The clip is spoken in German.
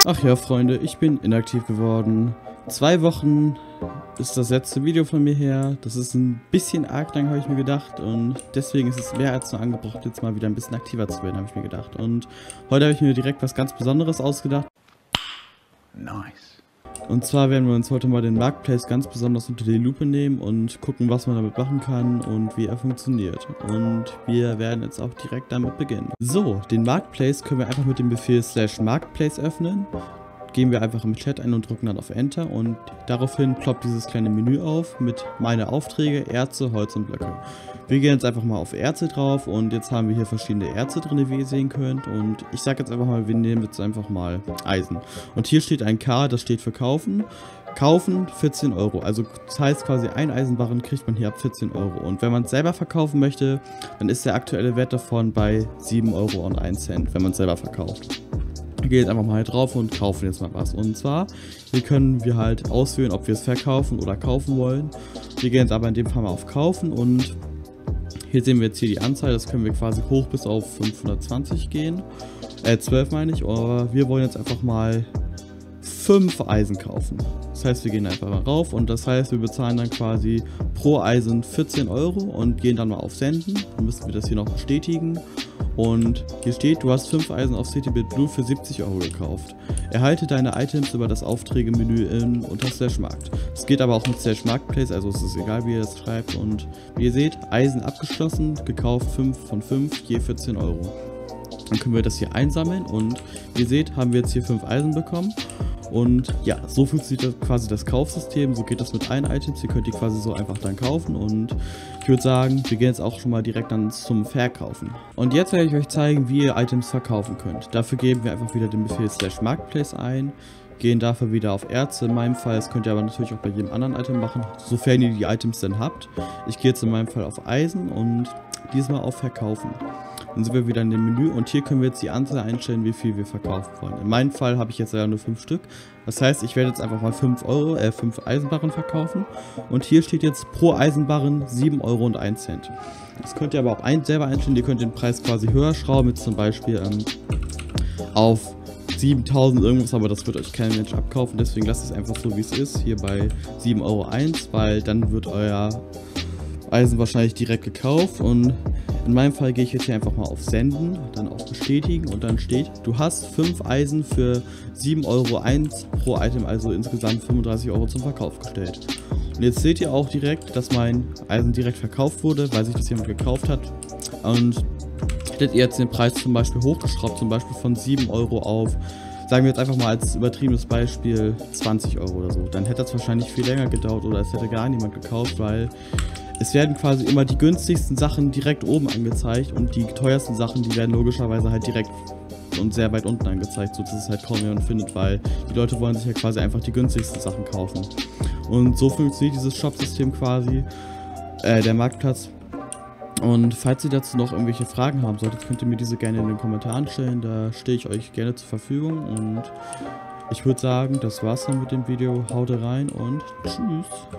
Ach ja, Freunde, ich bin inaktiv geworden. 2 Wochen ist das letzte Video von mir her. Das ist ein bisschen arg lang, habe ich mir gedacht. Und deswegen ist es mehr als nur angebracht, jetzt mal wieder ein bisschen aktiver zu werden, habe ich mir gedacht. Und heute habe ich mir direkt was ganz Besonderes ausgedacht. Nice. Und zwar werden wir uns heute mal den Marketplace ganz besonders unter die Lupe nehmen und gucken, was man damit machen kann und wie er funktioniert. Und wir werden jetzt auch direkt damit beginnen. So, den Marketplace können wir einfach mit dem Befehl /Marketplace öffnen. Gehen wir einfach im Chat ein und drücken dann auf Enter und daraufhin ploppt dieses kleine Menü auf mit meine Aufträge, Erze, Holz und Blöcke. Wir gehen jetzt einfach mal auf Erze drauf und jetzt haben wir hier verschiedene Erze drin, wie ihr sehen könnt, und ich sage jetzt einfach mal, wir nehmen jetzt einfach mal Eisen. Und hier steht ein K, das steht für kaufen. Kaufen 14 Euro, also das heißt quasi ein Eisenbarren kriegt man hier ab 14 Euro. Und wenn man es selber verkaufen möchte, dann ist der aktuelle Wert davon bei 7,01 Euro, wenn man es selber verkauft. Wir gehen jetzt einfach mal drauf und kaufen jetzt mal was. Und zwar, hier können wir halt auswählen, ob wir es verkaufen oder kaufen wollen. Wir gehen jetzt aber in dem Fall mal auf Kaufen und hier sehen wir jetzt hier die Anzahl. Das können wir quasi hoch bis auf 520 gehen. 12 meine ich, aber wir wollen jetzt einfach mal 5 Eisen kaufen. Das heißt, wir gehen einfach mal rauf und das heißt, wir bezahlen dann quasi pro Eisen 14 Euro und gehen dann mal auf Senden. Dann müssen wir das hier noch bestätigen. Und hier steht, du hast 5 Eisen auf CityBuildBlue für 70 Euro gekauft. Erhalte deine Items über das Aufträge-Menü unter /Markt. Es geht aber auch mit /Marketplace, also es ist egal, wie ihr das schreibt. Und wie ihr seht, Eisen abgeschlossen, gekauft 5 von 5, je 14 Euro. Dann können wir das hier einsammeln und wie ihr seht, haben wir jetzt hier 5 Eisen bekommen. Und ja, so funktioniert quasi das Kaufsystem, so geht das mit allen Items, ihr könnt die quasi so einfach dann kaufen und ich würde sagen, wir gehen jetzt auch schon mal direkt dann zum Verkaufen. Und jetzt werde ich euch zeigen, wie ihr Items verkaufen könnt. Dafür geben wir einfach wieder den Befehl /Marketplace ein, gehen dafür wieder auf Erze, in meinem Fall, das könnt ihr aber natürlich auch bei jedem anderen Item machen, sofern ihr die Items dann habt. Ich gehe jetzt in meinem Fall auf Eisen und diesmal auf Verkaufen. Dann sind wir wieder in dem Menü und hier können wir jetzt die Anzahl einstellen, wie viel wir verkaufen wollen. In meinem Fall habe ich jetzt leider nur 5 Stück. Das heißt, ich werde jetzt einfach mal 5 Eisenbarren verkaufen. Und hier steht jetzt pro Eisenbarren 7,01 Euro. Das könnt ihr aber auch selber einstellen. Ihr könnt den Preis quasi höher schrauben, jetzt zum Beispiel auf 7.000 irgendwas, aber das wird euch kein Mensch abkaufen. Deswegen lasst es einfach so, wie es ist, hier bei 7,01 Euro, weil dann wird euer Eisen wahrscheinlich direkt gekauft. Und in meinem Fall gehe ich jetzt hier einfach mal auf Senden, dann auf Bestätigen und dann steht, du hast 5 Eisen für 7,01 Euro pro Item, also insgesamt 35 Euro zum Verkauf gestellt. Und jetzt seht ihr auch direkt, dass mein Eisen direkt verkauft wurde, weil sich das jemand gekauft hat. Und hättet ihr jetzt den Preis zum Beispiel hochgeschraubt, zum Beispiel von 7 Euro auf, sagen wir jetzt einfach mal als übertriebenes Beispiel 20 Euro oder so, dann hätte das wahrscheinlich viel länger gedauert oder es hätte gar niemand gekauft, weil es werden quasi immer die günstigsten Sachen direkt oben angezeigt und die teuersten Sachen, die werden logischerweise halt direkt und sehr weit unten angezeigt, so dass es halt kaum jemand findet, weil die Leute wollen sich ja quasi einfach die günstigsten Sachen kaufen. Und so funktioniert dieses Shop-System quasi, der Marktplatz. Und falls ihr dazu noch irgendwelche Fragen haben solltet, könnt ihr mir diese gerne in den Kommentaren stellen, da stehe ich euch gerne zur Verfügung und ich würde sagen, das war's dann mit dem Video, haut rein und tschüss!